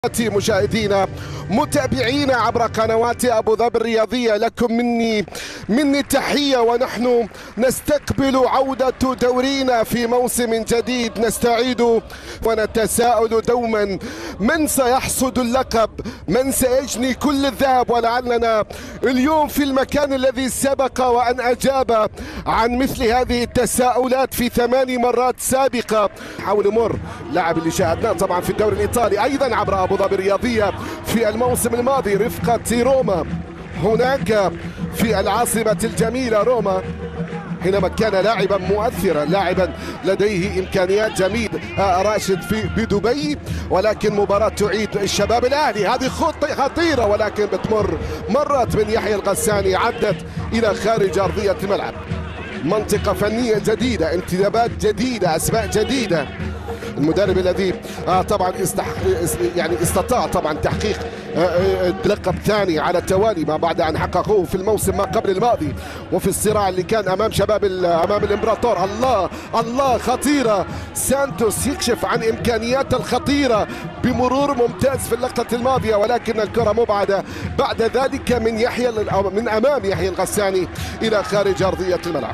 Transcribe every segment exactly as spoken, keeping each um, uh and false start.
مشاهدينا متابعينا عبر قنوات ابو ظبي الرياضيه، لكم مني مني تحيه، ونحن نستقبل عوده دورينا في موسم جديد. نستعيد ونتساءل دوما من سيحصد اللقب، من سيجني كل الذهب، ولعلنا اليوم في المكان الذي سبق وان اجاب عن مثل هذه التساؤلات في ثماني مرات سابقه. حول مر لاعب اللي شاهدناه طبعا في الدوري الايطالي ايضا عبر ابو ظبي الرياضيه في الموسم الماضي رفقه روما هناك في العاصمه الجميله روما، حينما كان لاعبا مؤثرا، لاعبا لديه امكانيات جميله. راشد في بدبي، ولكن مباراه تعيد الشباب الاهلي، هذه خطيره ولكن بتمر مرت من يحيى الغساني، عدت الى خارج ارضيه الملعب. منطقه فنيه جديده، انتدابات جديده، اسماء جديده. المدرب الذي آه طبعا استحق يعني استطاع طبعا تحقيق آه لقب ثاني على التوالي ما بعد ان حققوه في الموسم ما قبل الماضي، وفي الصراع اللي كان امام شباب امام الامبراطور. الله الله خطيره، سانتوس يكشف عن امكانياته الخطيره بمرور ممتاز في اللقطه الماضيه، ولكن الكره مبعده بعد ذلك من يحيى من امام يحيى الغساني الى خارج ارضيه الملعب.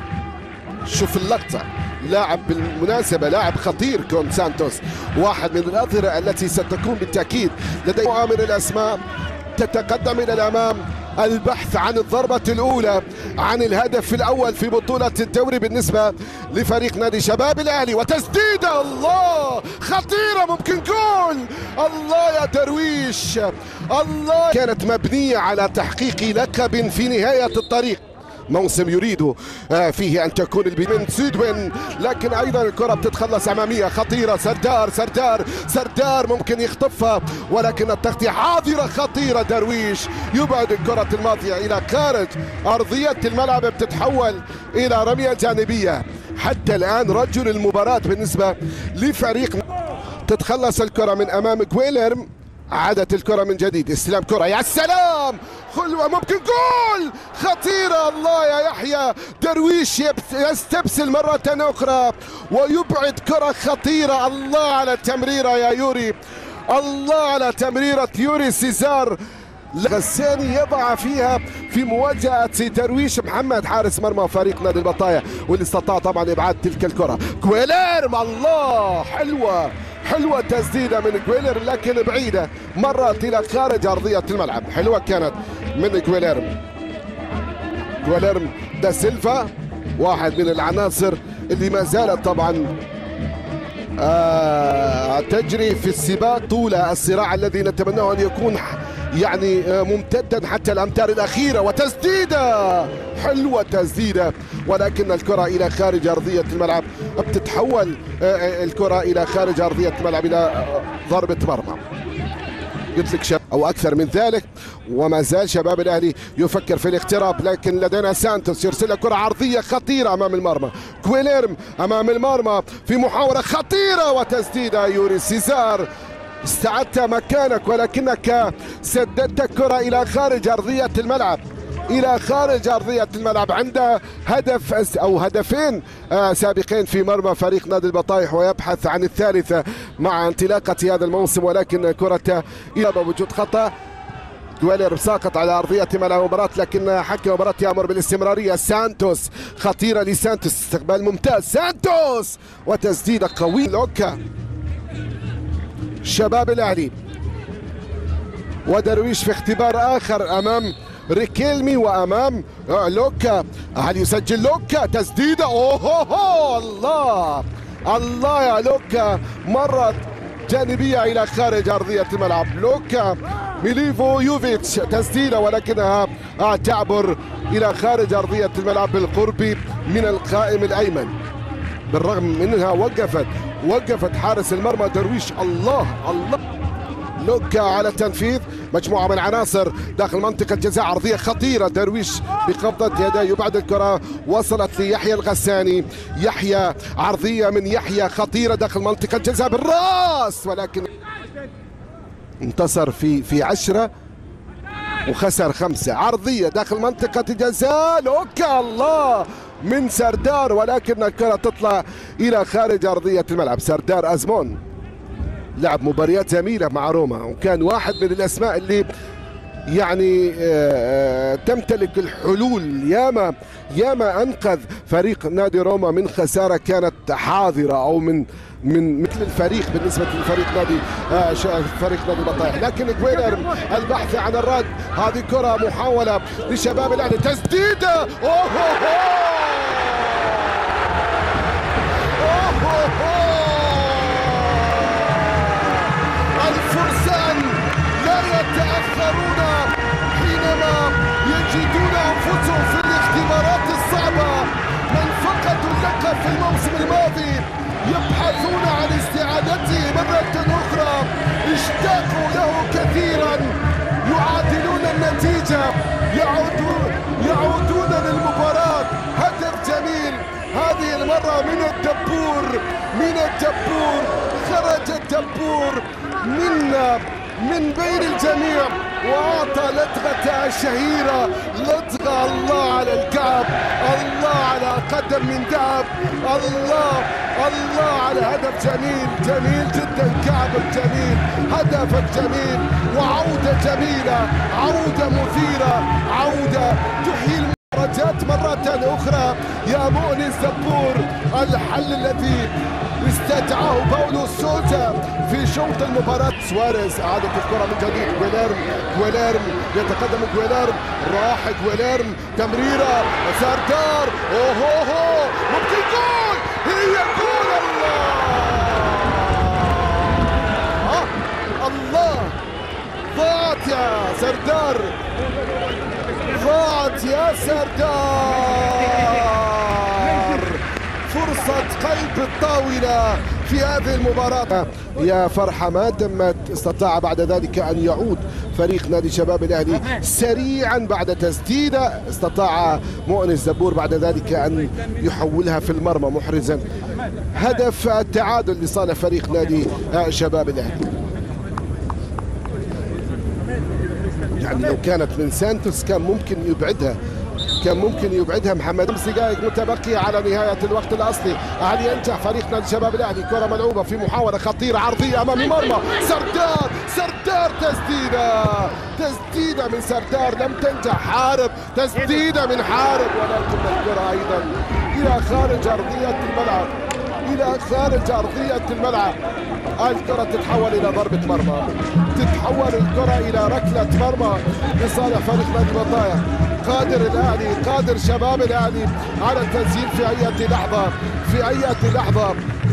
شوف اللقطه، لاعب بالمناسبة لاعب خطير كون سانتوس، واحد من الأظهرة التي ستكون بالتأكيد لدي مؤامر الأسماء تتقدم إلى الأمام. البحث عن الضربة الأولى، عن الهدف الأول في بطولة الدوري بالنسبة لفريق نادي شباب الأهلي، وتسديدة الله خطيرة، ممكن جول. الله يا درويش، الله. كانت مبنية على تحقيق لقب في نهاية الطريق، موسم يريد فيه ان تكون من سيدوين، لكن ايضا الكره بتتخلص اماميه خطيره. سردار سردار سردار ممكن يخطفها، ولكن التغطيه حاضره خطيره. درويش يبعد الكره الماضيه الى خارج ارضيه الملعب، بتتحول الى رميه جانبيه. حتى الان رجل المباراه بالنسبه لفريق. تتخلص الكره من امام جويلرم، عادت الكرة من جديد، استلام كرة، يا سلام، خلوة، ممكن جول خطيرة. الله يا يحيى، درويش يستبسل مرة أخرى ويبعد كرة خطيرة. الله على التمريرة يا يوري، الله على تمريرة يوري سيزار. غساني يضع فيها في مواجهة درويش محمد حارس مرمى فريق نادي البطايا، واللي استطاع طبعا إبعاد تلك الكرة. جويلرم، الله، حلوة حلوة تسديدة من جويلر لكن بعيدة، مرت إلى خارج أرضية الملعب. حلوة كانت من جويلرم. جويلرم دا سيلفا واحد من العناصر اللي ما زالت طبعا آه تجري في السباق طول الصراع الذي نتمناه أن يكون يعني ممتدا حتى الامتار الاخيره. وتسديده حلوه، تسديده، ولكن الكره الى خارج ارضيه الملعب. بتتحول الكره الى خارج ارضيه الملعب الى ضربه مرمى، قلت لك شاب او اكثر من ذلك. وما زال شباب الاهلي يفكر في الاقتراب، لكن لدينا سانتوس يرسل كره عرضيه خطيره امام المرمى. جويلرم امام المرمى في محاوله خطيره وتسديده. يوري سيزار، استعدت مكانك ولكنك سددت الكرة إلى خارج أرضية الملعب، إلى خارج أرضية الملعب. عند هدف أو هدفين سابقين في مرمى فريق نادي البطايح، ويبحث عن الثالثة مع انطلاقة هذا الموسم، ولكن كرة إلى وجود خطأ. جويلر ساقط على أرضية ملعب المباراة، لكن حكم المباراة يأمر بالاستمرارية. سانتوس، خطيرة لسانتوس، استقبال ممتاز. سانتوس وتسديدة قوية. لوكا، شباب الاهلي ودرويش في اختبار اخر امام ريكيلمي وامام لوكا. هل يسجل لوكا؟ تسديده، اوه الله الله يا لوكا، مرت جانبيه الى خارج ارضيه الملعب. لوكا ميليفو يوفيتش، تسديده ولكنها تعبر الى خارج ارضيه الملعب بالقرب من القائم الايمن، بالرغم منها وقفت وقفت حارس المرمى درويش. الله الله. لوكا على التنفيذ، مجموعة من عناصر داخل منطقة جزاء، عرضية خطيرة. درويش بقبضة يديه يبعد الكرة، وصلت ليحيى الغساني. يحيى، عرضية من يحيى خطيرة داخل منطقة جزاء بالراس، ولكن انتصر في في عشرة وخسر خمسة. عرضية داخل منطقة جزاء، لوكا، الله، من سردار، ولكن الكرة تطلع إلى خارج أرضية الملعب. سردار أزمون لعب مباريات جميلة مع روما، وكان واحد من الأسماء اللي يعني تمتلك الحلول. ياما ياما أنقذ فريق نادي روما من خسارة كانت حاضرة أو من من مثل الفريق بالنسبة لفريق نادي فريق نادي بطايح. لكن جويلر البحث عن الرد. هذه كرة محاولة لشباب الأهلي، تسديدة. أوه أوه أوه. الفرسان لا يتأخرون حينما يجدون أنفسهم في الاختبارات الصعبة. من فقدوا اللقب في الموسم الماضي يبحثون عن استعادته مرة أخرى، اشتاقوا له كثيرا، يعادلون النتيجة، يعودون يعودون للمباراة. هدف جميل هذه المرة من الدبور، من الدبور خرج الدبور منا من بين الجميع وأعطى لدغته الشهيرة، لدغة الله على الكعب، الله على قدم من ذهب، الله الله على هدف جميل جميل جدا. كعب الجميل، هدفك جميل، وعودة جميلة، عودة مثيرة، عودة تحيي المباريات مرة أخرى يا مؤنس دبور. الحل الذي استدعاه باولو سوزا في شوط المباراة. سواريز إعادة الكرة من جديد. جويليرم جويليرم يتقدم جويليرم، راح جويليرم، تمريرة سردار. اوه اوه ممكن جول، هي جول. الله الله، ضاعت يا سردار، ضاعت يا سردار. فرصة قلب الطاولة في هذه المباراة. يا فرحة ما تمت، استطاع بعد ذلك أن يعود فريق نادي شباب الأهلي سريعا بعد تسديدة. استطاع مؤنس دبور بعد ذلك أن يحولها في المرمى محرزا هدف التعادل لصالح فريق نادي شباب الأهلي. يعني لو كانت من سانتوس كان ممكن يبعدها، كان ممكن يبعدها محمد. خمس دقائق متبقية على نهاية الوقت الأصلي. هل ينجح فريق نادي شباب الأهلي؟ كرة ملعوبة في محاولة خطيرة عرضية أمام مرمى سردار، سردار تسديدة، تسديدة من سردار لم تنجح. حارب، تسديدة من حارب، ولكن الكرة أيضا إلى خارج أرضية الملعب، إلى خارج أرضية الملعب. الكرة تتحول إلى ضربة مرمى، تتحول الكرة إلى ركلة مرمى لصالح فريق نادي بطايح. قادر الأهلي، قادر شباب الأهلي على التسجيل في أي لحظة، في أي لحظة،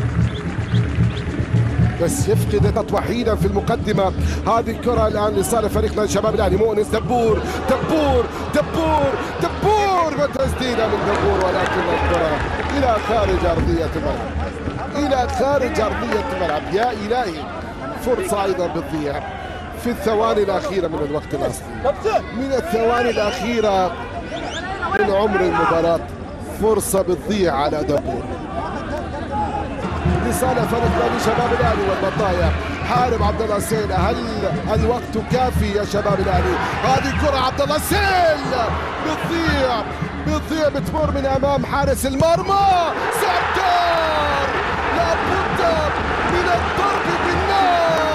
بس يفقد نقطة وحيدة في المقدمة. هذه الكرة الآن لصالح فريق نادي شباب الأهلي. مؤنس دبور، دبور دبور دبور وتسديدة من دبور، ولكن الكرة إلى خارج أرضية الملعب، إلى خارج أرضية الملعب. يا إلهي، فرصة أيضا بتضيع في الثواني الأخيرة من الوقت الأصلي، من الثواني الأخيرة من عمر المباراة. فرصة بتضيع على دبور لصالح فريق نادي شباب الأهلي والبطايا. حارب عبد الله السيل، هل الوقت كافي يا شباب الأهلي؟ هذه كرة عبد الله السيل بتضيع، بتضيع، بتمر من أمام حارس المرمى. سردار لابد من الضرب بالنار.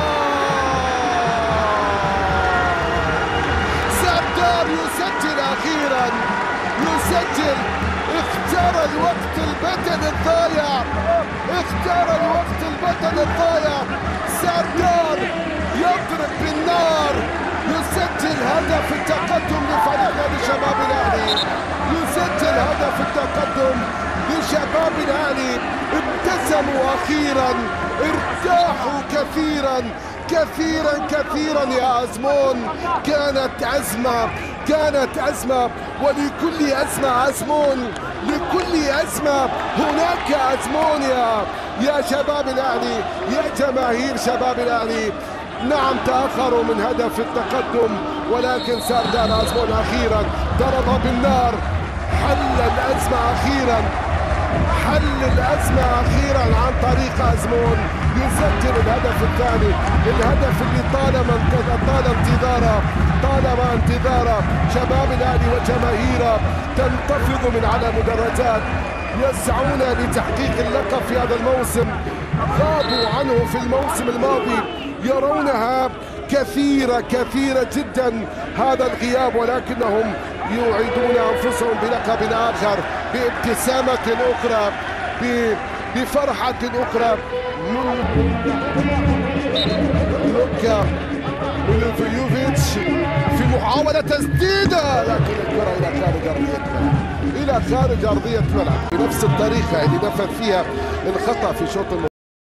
سردار يسجل أخيرا، يسجل. اختار الوقت البدني الضايع، اختار الوقت البدني الضايع. سردار يضرب بالنار، يسجل هدف التقدم لفريق نادي شباب الأهلي، يسجل هدف التقدم لشباب الأهلي. ابتسموا أخيرا، ارتاحوا كثيرا كثيرا كثيرا يا أزمون. كانت أزمة، كانت أزمة، ولكل أزمة أزمون، لكل أزمة هناك أزمون يا يا شباب الأهلي، يا جماهير شباب الأهلي. نعم تأخروا من هدف التقدم، ولكن سردار أزمون أخيرا ضرب بالنار، حل الأزمة أخيرا، حل الأزمة أخيرا عن طريق أزمون. يسجل الهدف الثاني، الهدف اللي طالما طال انتظاره، طالما انتظاره شباب الأهلي وجماهيره تنتفض من على مدرجات، يسعون لتحقيق اللقب في هذا الموسم غابوا عنه في الموسم الماضي يرونها كثيرة كثيرة جدا هذا الغياب، ولكنهم يوعدون أنفسهم بلقب آخر، بابتسامة أخرى، بفرحة أخرى. لوكا ميليفوفيتش في محاولة تسديدة، لكن الكرة إلى خارج أرضية الملعب، إلى خارج أرضية الملعب بنفس الطريقة اللي نفذ فيها الخطأ في شوط